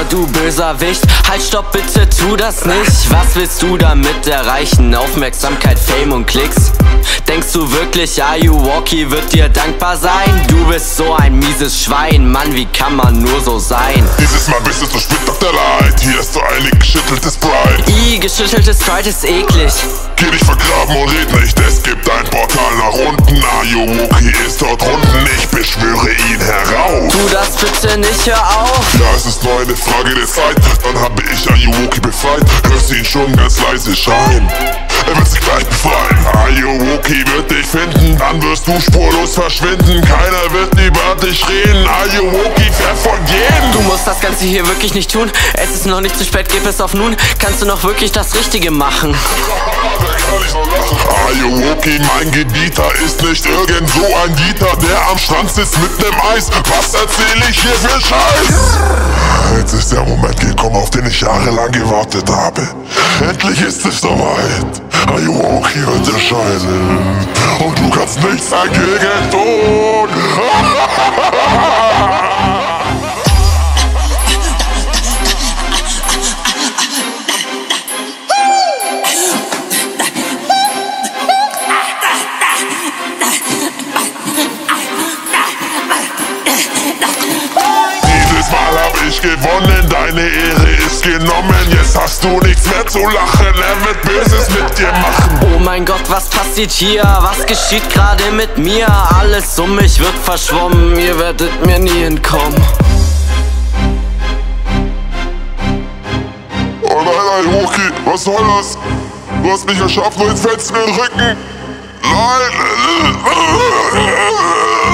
du Böserwicht. Halt, stopp, bitte tu das nicht. Was willst du damit erreichen? Aufmerksamkeit, Fame und Klicks? Denkst du wirklich, AYUWOKI wird dir dankbar sein? Du bist so ein mieses Schwein, Mann, wie kann man nur so sein? Dieses Mal bist du so spät dr.light. Hier ist so einig geschütteltes Sprite. Geschütteltes Sprite ist eklig. Geh dich vergraben und red nicht, es gibt ein Portal nach unten. AYUWOKI ist dort unten, ich beschwöre ihn herauf. Tu das bitte nicht, hör auf. Ja, es ist nur eine Frage der Zeit, dann habe ich AYUWOKI befreit. Hörst ihn schon ganz leise schreien, er wird sich gleich befreien. AYUWOKI wird dich finden, dann wirst du spurlos verschwinden. Keiner wird über dich reden, AYUWOKI verfolgt jeden. Du musst das Ganze hier wirklich nicht tun. Es ist noch nicht zu spät, gib es auf nun. Kannst du noch wirklich das Richtige machen? AYUWOKI, mein Gebieter, ist nicht irgend so ein Dieter, der am Strand sitzt mit nem Eis. Was erzähl ich hier für Scheiß? Jetzt ist der Moment gekommen, auf den ich jahrelang gewartet habe. Endlich ist es soweit. AYUWOKI wird erscheinen und du kannst nichts dagegen tun. Ich gewonnen, deine Ehre ist genommen. Jetzt hast du nichts mehr zu lachen, er wird Böses mit dir machen. Oh mein Gott, was passiert hier? Was geschieht gerade mit mir? Alles um mich wird verschwommen, ihr werdet mir nie entkommen. Oh nein, AYUWOKI, was soll das? Du hast mich erschaffen und jetzt fällst du mir in den Rücken. Nein!